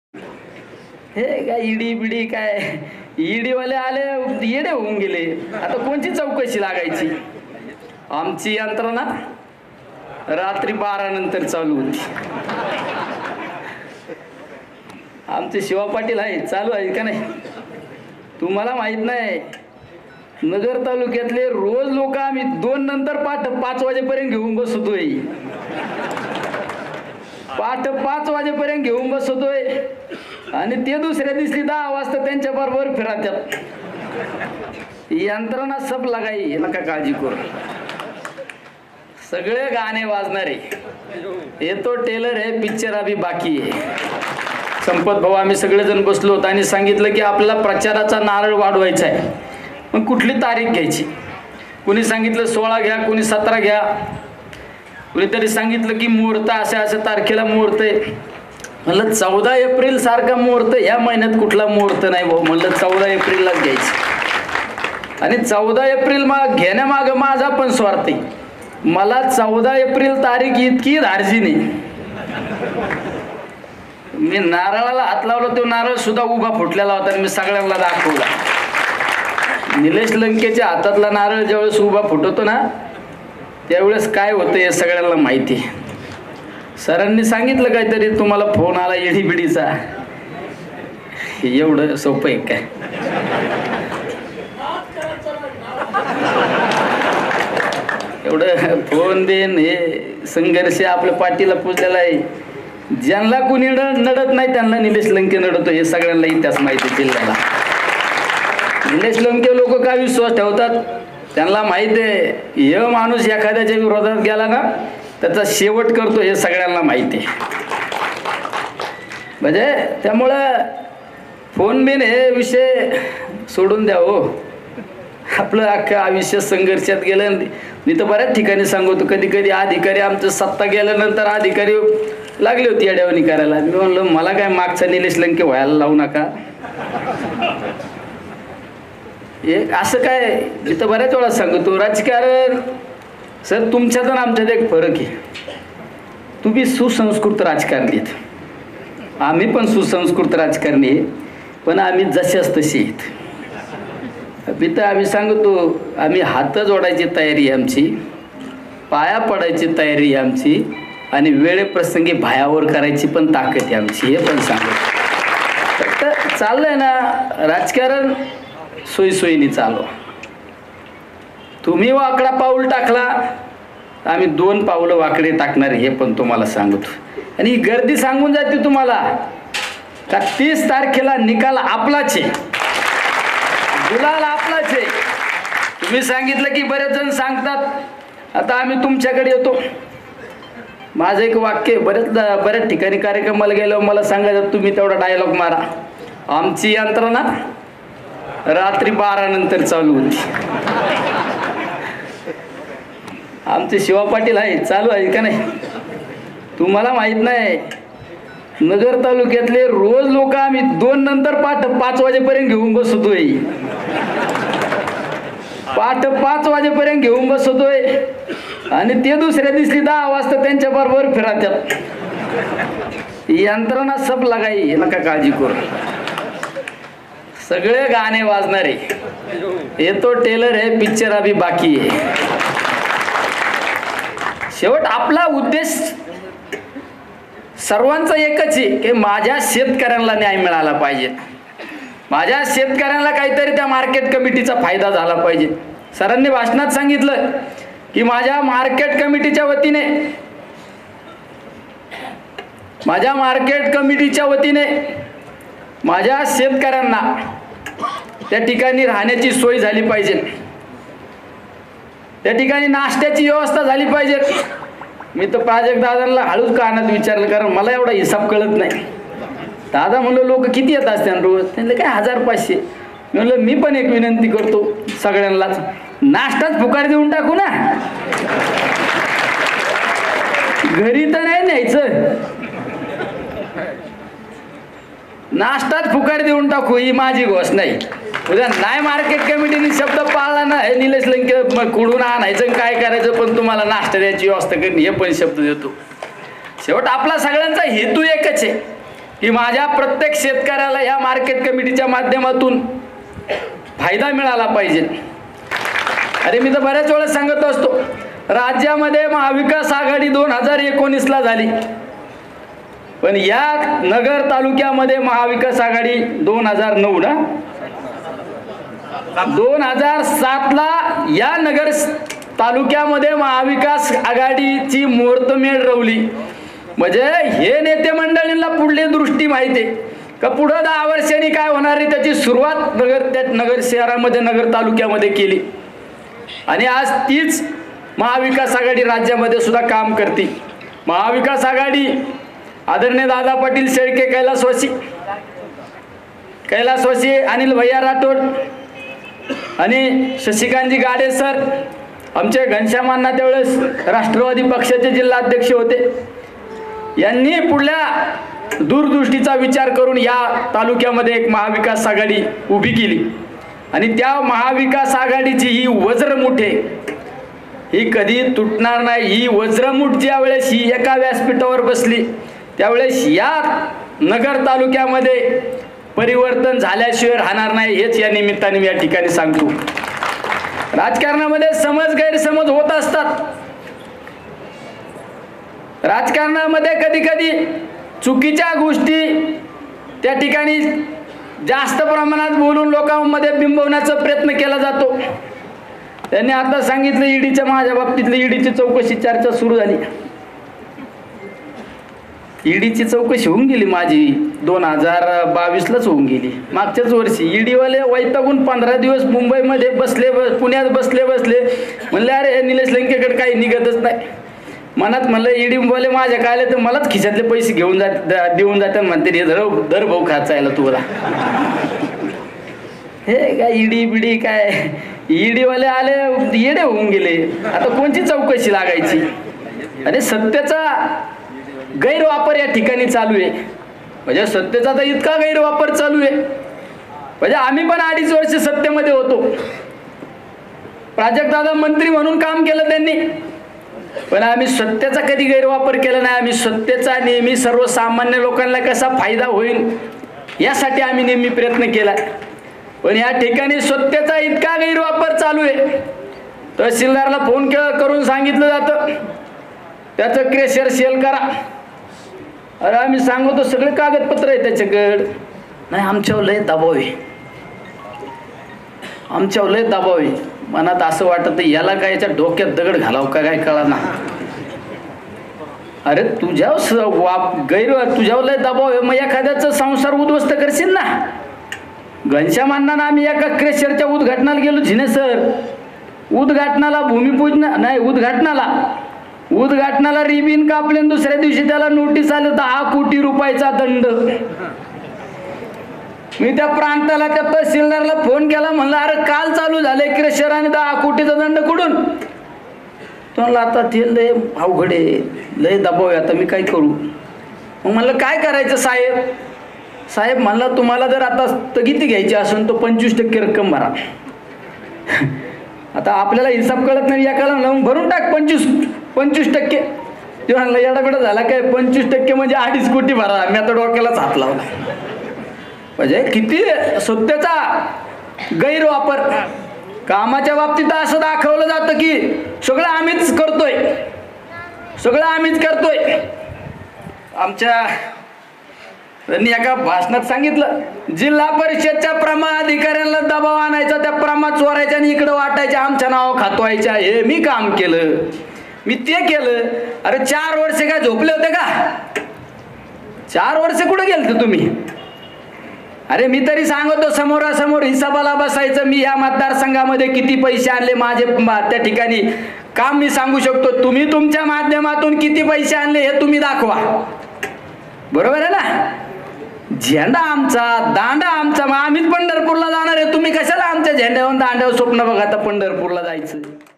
हे काय ईडी बिडी काय ईडी वाले आले येडे होऊन गेले. आता कोणची चौकशी लागायची. आमची यंत्रणा रात्री 12 नंतर चालू होती. आमचे शिवा पाटील आहे चालू आहे का नाही तुम्हाला माहित नाही. नगर तालुक्यातले रोज लोक आम्ही 2 नंतर 5 वाजेपर्यंत घेऊन बसतोय. 5 वाजेपर्यंत घेऊन बसतोय आणि ते दुसऱ्या दिवशी 10 वाजता त्यांच्या बरोबर फिरतात. यंत्रणा सब लगाई नका काळजी करू. सगळे गाणे वाजणारे येतो टेलर आहे पिक्चर अभी बाकी आहे. संपत भाऊ आम्ही सगळेजण बसलो होतो आणि सांगितलं की आपल्याला प्रचाराचा नारळ वाढवायचा आहे. मग कुठली तारीख घ्यायची. कुणी सांगितलं 16 घ्या, कुणी 17 घ्या, कुणीतरी सांगितलं की मुहूर्त अशा तारखेला मुहूर्त आहे. म्हणलं 14 एप्रिल सारखा मुहूर्त ह्या महिन्यात कुठला मुहूर्त नाही भाऊ. म्हणलं 14 एप्रिललाच घ्यायचं. आणि 14 एप्रिल घेण्यामागं माझा पण स्वार्थ आहे. मला 14 एप्रिल तारीख इतकी धार्जी नाही. मी नारळाला हात लावला तो नारळ सुद्धा उभा फुटलेला होता. मी सगळ्यांना दाखवला. निलेश लंकेच्या हातातला नारळ ज्यावेळेस उभा फुटतो ना त्यावेळेस काय होतं हे सगळ्यांना माहिती. सरांनी सांगितलं काहीतरी तुम्हाला फोन आला येडीबिडीचा. एवढं सोपं आहे काय. एवढं फोन देन हे संघर्ष आपल्या पाठीला पुजलेला आहे. ज्यांना कुणी नडत नाही त्यांना निलेश लंके नडतो हे सगळ्यांना इतिहास माहिती जिल्ह्याला. निलेश लंके लोक काय विश्वास ठेवतात त्यांना माहिती आहे हे माणूस एखाद्याच्या विरोधात गेला ना त्याचा शेवट करतो हे सगळ्यांना माहिती आहे. म्हणजे त्यामुळं फोन बिन हे विषय सोडून द्या हो. आपलं अख्खं आयुष्य संघर्षात गेलं. मी तर बऱ्याच ठिकाणी सांगतो कधी कधी अधिकारी आमचं सत्ता गेल्यानंतर अधिकारी लागली होती येड्यावानी करायला. मी म्हणलो मला काय मागचा निलेश लंके व्हायला लावू नका. असं काय मी तर बऱ्याच वेळा सांगतो राजकारण सर तुमच्यात आणि आमच्यात एक फरक आहे. तुम्ही सुसंस्कृत राजकारणी आहेत. आम्ही पण सुसंस्कृत राजकारणी आहे पण आम्ही जशाच तशी आहेत. तर आम्ही सांगतो आम्ही हात जोडायची तयारी आहे आमची, पाया पडायची तयारी आहे आमची आणि वेळेप्रसंगी भायावर करायची पण ताकद आहे आमची हे पण सांगतो. फक्त चाललंय ना राजकारण सोयीसोयीने चालवा. तुम्ही वाकडा पाऊल टाकला आम्ही 2 पावलं वाकडे टाकणार हे पण तुम्हाला सांगतो. आणि ही गर्दी सांगून जाते तुम्हाला का 30 तारखेला निकाल आपलाच आहे, गुलाल आपलाच आहे. तुम्ही सांगितलं की बरेच जण सांगतात आता आम्ही तुमच्याकडे येतो. माझं एक वाक्य बऱ्याच ठिकाणी कार्यक्रमाला गेल्यावर मला सांगायचं तुम्ही तेवढा डायलॉग मारा. आमची यंत्रणा रात्री 12 नंतर चालू होती. आमचे शिवा पाटील आहे चालू आहे का नाही तुम्हाला माहित नाही. नगर तालुक्यातले रोज लोक आम्ही 2 नंतर 5 वाजेपर्यंत घेऊन बसतोय. 5 वाजेपर्यंत घेऊन बसतोय आणि ते दुसऱ्या दिवशी 10 वाजता त्यांच्या बरोबर फिरतात. यंत्रणा सब लगाई नका काळजी करू. सगळे गाणे वाजणारे येतो टेलर आहे पिक्चर अभी बाकी आहे. शेवट आपला उद्देश सर्वांचा एकच आहे की माझ्या शेतकऱ्यांना न्याय मिळाला पाहिजे. माझ्या शेतकऱ्यांना काहीतरी त्या मार्केट कमिटीचा फायदा झाला पाहिजे. सरांनी भाषणात सांगितलं की माझ्या मार्केट कमिटीच्या वतीने माझ्या शेतकऱ्यांना त्या ठिकाणी राहण्याची सोय झाली पाहिजे. त्या ठिकाणी नाश्त्याची व्यवस्था झाली पाहिजे. मी तर प्राजक्त दादांना हळूच कानात विचारलं कारण मला एवढा हिसाब कळत नाही. दादा म्हणलं लोक किती येत असतात रोज. त्यांना काय 1500. मी म्हणलं मी पण एक विनंती करतो सगळ्यांनाच नाश्ताच फुकाट देऊन टाकू ना. घरी तर नाही न्यायचं. नाश्ताच फुकाट देऊन टाकू ही माझी घोषणा आहे. उद्या नाही मार्केट कमिटीने शब्द पाळला ना हे निलेश लंके कुडून आणायचं काय करायचं पण तुम्हाला नाश्ता द्यायची व्यवस्था करणे हे पण शब्द देतो. शेवट आपला सगळ्यांचा हेतू एकच आहे की माझ्या प्रत्येक शेतकऱ्याला या मार्केट कमिटीच्या माध्यमातून फायदा मिळाला पाहिजे। अरे मी तर बऱ्याच वेळा सांगत असतो, राज्यामध्ये महाविकास आघाडी 2019ला झाली, पण या नगर तालुक्यामध्ये महाविकास आघाडी 2009 ना 2007ला या नगर तालुक्यामध्ये महाविकास आघाडीची मुहूर्तमेढ रवली। म्हणजे हे नेते मंडळींना पुढली दृष्टी माहिती आहे का पुढे 10 वर्षांनी काय होणार आहे त्याची सुरुवात नगर शहरामध्ये नगर तालुक्यामध्ये केली आणि आज तीच महाविकास आघाडी राज्यामध्ये सुद्धा काम करते। महाविकास आघाडी आदरणीय दादा पाटील शेळके, कैलासवासी अनिल भैया राठोड आणि शशिकांतजी गाडे सर, आमचे घनश्यामांना त्यावेळेस राष्ट्रवादी पक्षाचे जिल्हाध्यक्ष होते, यांनी पुढल्या दूरदृष्टीचा विचार करून या तालुक्यामध्ये एक महाविकास आघाडी उभी केली आणि त्या महाविकास आघाडीची ही वज्रमुठ आहे, ही कधी तुटणार नाही। ही वज्रमुठ ज्या वेळेस ही एका व्यासपीठावर बसली त्यावेळेस या नगर तालुक्यामध्ये परिवर्तन झाल्याशिवाय राहणार नाही, हेच या निमित्ताने मी या ठिकाणी सांगतो। राजकारणामध्ये समज गैरसमज होत असतात, राजकारणामध्ये कधी कधी चुकीच्या गोष्टी त्या ठिकाणी जास्त प्रमाणात बोलून लोकांमध्ये बिंबवण्याचा प्रयत्न केला जातो। त्यांनी आता सांगितलं ईडीच्या, माझ्या बाबतीतली ईडीची चौकशी चर्चा सुरू झाली। ईडीची चौकशी होऊन गेली माझी 2022लाच होऊन गेली, मागच्याच वर्षी। ईडीवाले वैतागून 15 दिवस मुंबईमध्ये बसले, पुण्यात बसले म्हणले अरे हे निलेश लंकेकडे काही निघतच नाही। मनात म्हणलं ईडीवाले माझ्या काय आले तर मलाच खिशातले पैसे घेऊन देऊन जातात, म्हणते हे दर भाऊ खायला तुला। हे काय ईडी बिडी काय, ईडीवाले आले येडे होऊन गेले, आता कोणची चौकशी लागायची। आणि सत्तेचा गैरवापर या ठिकाणी चालू आहे, म्हणजे सत्तेचा तर इतका गैरवापर चालू आहे, म्हणजे आम्ही पण 2.5 वर्ष सत्तेमध्ये होतो, प्राजक्तदादा मंत्री म्हणून काम केलं त्यांनी, पण आम्ही सत्तेचा कधी गैरवापर केला नाही। आम्ही सत्तेचा नेहमी सर्वसामान्य लोकांना कसा फायदा होईल यासाठी आम्ही नेहमी प्रयत्न केला, पण या ठिकाणी सत्तेचा इतका गैरवापर चालू आहे। तहसीलदारला फोन करून सांगितलं जातं त्याचं क्रेशर सेल करा, अरे आम्ही सांगतो सगळे कागदपत्र आहे त्याच्याकडे, नाही आमच्यावर लय दबाव आहे, आमच्यावर लय दबाव आहे। मनात असं वाटत याला काय याच्या डोक्यात दगड घालावं का काय कळा ना। अरे तुझ्यावर लय दबाव आहे, मग एखाद्याचा संसार उद्ध्वस्त करशील ना। घनश्यामांना आम्ही एका क्रेशरच्या उद्घाटनाला गेलो, झिने सर उद्घाटनाला भूमिपूजन नाही, उद्घाटनाला रिबीन कापले, दुसऱ्या दिवशी त्याला नोटीस आलं 10 कोटी रुपयाचा दंड। मी त्या प्रांताला त्या तहसीलदारला फोन केला, म्हणलं अरे काल चालू झालंय क्रेशर आणि 10 कोटीचा दंड कुठून? तो म्हणला आता ते लय अवघड आहे, लय दबाव आहे, आता मी काय करू? मग म्हणलं काय करायचं साहेब म्हणला तुम्हाला जर आता स्थगिती घ्यायची असेल तर 25% रक्कम भरा। आता आपल्याला हिसाब कळत नाही, एकाला लावून भरून टाक 25%। ते म्हणलं येडाबिडा झाला काय, 25% म्हणजे 2.5 कोटी भरा। मी आता डोक्यालाच हात लावला, म्हणजे किती सत्तेचा गैरवापर। कामाच्या बाबतीत असं दाखवलं जातं की सगळं आम्हीच करतोय। आमच्या त्यांनी एका भाषणात सांगितलं जिल्हा परिषदच्या प्रमा अधिकाऱ्यांना दबाव आणायचा, त्या प्रमा चोरायच्या आणि इकडे वाटायच्या, आमच्या नाव खातवायच्या। हे मी काम केलं, मी ते केलं। अरे 4 वर्ष काय झोपले होते का? 4 वर्ष कुठे गेलते तुम्ही? अरे मी तरी सांगतो समोरासमोर हिसाबाला बसायचं, मी या मतदारसंघामध्ये किती पैसे आणले माझे त्या ठिकाणी काम मी सांगू शकतो। तुम्ही तुमच्या माध्यमातून किती पैसे आणले हे तुम्ही दाखवा, बरोबर आहे ना? झेंडा आमचा, दांडा आमचा, मग आम्हीच पंढरपूरला जाणार आहे, तुम्ही कशाला आमच्या झेंड्यावर दांड्यावर स्वप्न बघा आता पंढरपूरला जायचं?